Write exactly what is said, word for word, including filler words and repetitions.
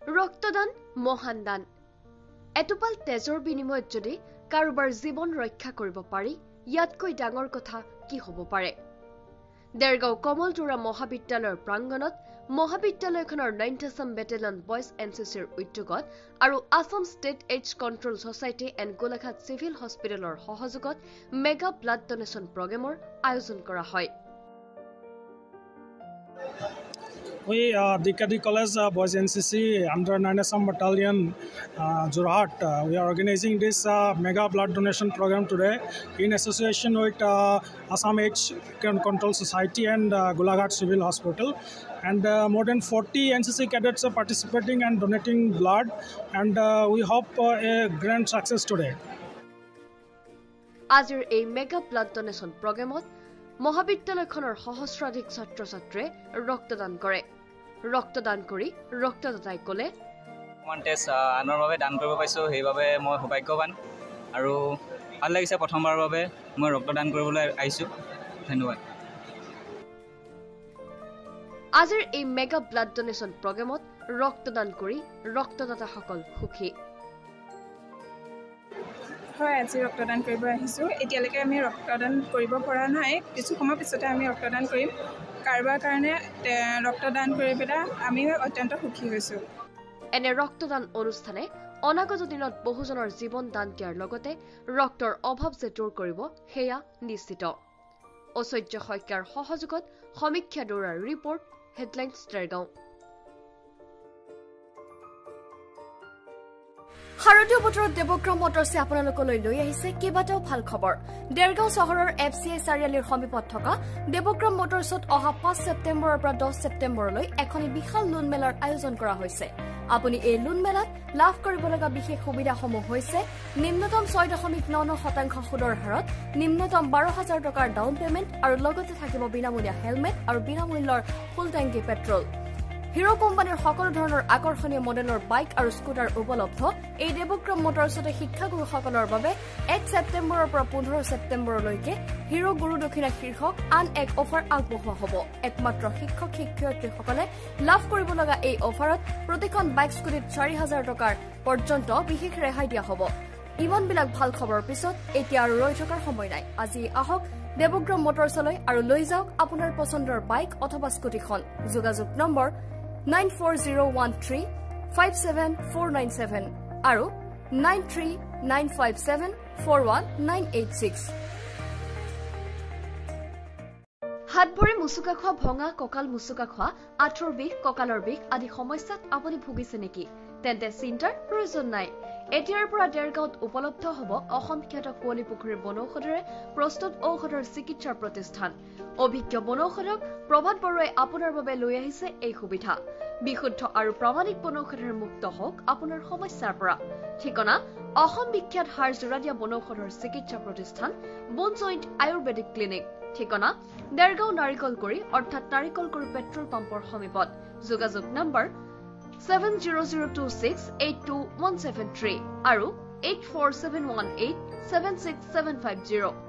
ৰক্তদান মহান দান এটোপাল তেজৰ বিনিময়ত যদি কাৰোবাৰ জীৱন ৰক্ষা কৰিব পাৰি ইয়াতকৈ ডাঙৰ কথা কি হ'ব পাৰে দেৰগাঁও কমলজোৰা মহাবিদ্যালয়ৰ প্ৰাংগণত মহাবিদ্যালয়খনৰ নাইন্থ আছাম বেটেলিয়ন বয়জ এনচিচিৰ উদ্যোগত আৰু Assam state AIDS control society and Golaghat civil হস্পিটেলৰ সহযোগত মেগা ব্লাড ডোনেশ্যন প্ৰগ্ৰেমৰ আয়োজন কৰা হয় We, uh, D K D College uh, Boys N C C under nine Assam Battalion, uh, Jorhat, uh, we are organizing this uh, mega blood donation program today in association with uh, Assam AIDS Control Society and uh, Golaghat Civil Hospital. And uh, more than forty N C C cadets are participating and donating blood. And uh, we hope uh, a grand success today. Azir a mega blood donation program. মহাবিদ্যালয়খনৰ সহস্ৰাধিক ছাত্ৰ ছাত্ৰীয়ে ৰক্তদান কৰে ৰক্তদান কৰি ৰক্তদাতাই ক'লে montage আনৰ বাবে দান কৰিব পাইছো সেইবাবে মই সৌভাগ্যৱান আৰু ভাল লাগিছে প্ৰথমবাৰৰ বাবে মই ৰক্তদান কৰিবলৈ আহিছো ধন্যবাদ আজিৰ এই মেগা ব্লাড ডোনেশ্যন প্ৰগ্ৰেমত ৰক্তদান কৰি ৰক্তদাতাসকল সুখী হয় আজি ৰক্তদান কৰিব আহিছো এতিয়ালৈকে আমি ৰক্তদান কৰিব পৰা নাই কিছু সময় পিছতে আমি ৰক্তদান কৰিম কাৰোবাৰ কাৰণে ৰক্তদান কৰি পেলাই আমি অত্যন্ত সুখী হৈছো এনে ৰক্তদান অনুষ্ঠানে অনাগত দিনত বহুজনৰ জীৱন দান দিয়াৰ লগতে ৰক্তৰ অভাৱ যে দূৰ কৰিব হেয়া নিশ্চিত ঐশ্বৰ্য শইকীয়াৰ সহযোগত সমীক্ষা দৌৰাৰ ৰিপৰ্ট হেডলাইন্স ডেৰগাঁও শাৰদীয় বতৰত দেৱগ্ৰাম মটৰ্ছে আপোনালোকলৈ লৈ আহিছে কেইবাটাও ভাল খবৰ দেৰগাঁও চহৰৰ এফ চি আই চাৰিআলিৰ সমীপত থকা দেৱগ্ৰাম মটৰ্ছত অহা পাঁচ ছেপ্টেম্বৰৰ পৰা দহ ছেপ্টেম্বৰলৈ এখনি বিশাল লোন মেলাৰ আয়োজন কৰা হৈছে আপুনি এই লোন মেলাত লাভ কৰিব লগা বিশেষ সুবিধাসমূহ হৈছে নিম্নতম ছয় দশমিক ন ন শতাংশ সুদৰ হাৰত নিম্নতম বাৰ হাজাৰ টকাৰ ডাউন পেমেণ্ট আৰু লগতে থাকিব বিনামূলীয়া হেলমেট আৰু বিনামূল্যৰ ফুল টেংকি পেট্ৰল হিৰো কোম্পানীৰ সকলো ধৰণৰ আকৰ্ষণীয় মডেলৰ বাইক আৰু স্কুটাৰ উপলব্ধ এই দেৱগ্ৰাম মটৰ্ছতে শিক্ষাগুৰুসকলৰ বাবে এক ছেপ্টেম্বৰৰ পৰা পোন্ধৰ ছেপ্টেম্বৰলৈকে হিৰো গুৰু দক্ষিণা শীৰ্ষক আন এক অফাৰ আগবঢ়োৱা হ'ব একমাত্ৰ শিক্ষক শিক্ষয়িত্ৰীসকলে লাভ কৰিব লগা এই অফাৰত প্ৰতিখন বাইক স্কুটিত চাৰি হাজাৰ টকাৰ পৰ্যন্ত বিশেষ ৰেহাই দিয়া হ'ব ইমানবিলাক ভাল খবৰৰ পিছত এতিয়া আৰু ৰৈ থকাৰ সময় নাই আজি আহক দেৱগ্ৰাম মটৰ্ছলৈ আৰু লৈ যাওক আপোনাৰ পছন্দৰ বাইক অথবা স্কুটিখন যোগাযোগ number nine four zero one three five seven four nine seven আৰু nine three nine five seven four one nine eight six হাত ভৰি মুচুকা খোৱা ভঙা কঁকাল মুচুকা খোৱা আঁঠুৰ বিষ কঁকালৰ বিষ আদি সমস্যাত আপুনি ভুগিছে নেকি তেন্তে চিন্তাৰ প্ৰয়োজন নাই এতিয়াৰ পৰা দেৰগাঁৱত উপলব্ধ হ'ব অসম খ্যাত কুঁৱলী পুখুৰীৰ বনৌষধেৰে প্ৰস্তুত ঔষধৰ চিকিৎসাৰ প্ৰতিষ্ঠান অভিজ্ঞ বনৌষধক প্ৰভাত বৰুৱাই আপোনাৰ বাবে লৈ আহিছে এই সুবিধা বিশুদ্ধ আৰু প্ৰামাণিক বনৌষধেৰে মুক্ত হওক আপোনাৰ সমস্যাৰ পৰা ঠিকনা অসম বিখ্যাত হাড় জোৰা দিয়া বনৌষধৰ চিকিৎসা প্ৰতিষ্ঠান বোন জইণ্ট আয়ুৰ্বেদিক ক্লিনিক ঠিকনা দেৰগাঁও নাৰিকলগুৰি অৰ্থাৎ নাৰিকলগুৰি পেট্ৰল পাম্পৰ সমীপত যোগাযোগ number seven zero zero two six eight two one seven three আৰু eight four seven one eight seven six seven five zero